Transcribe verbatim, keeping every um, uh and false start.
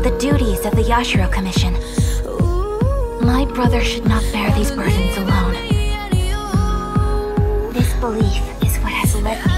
the duties of the Yashiro Commission. My brother should not bear these burdens alone. This belief is what has led me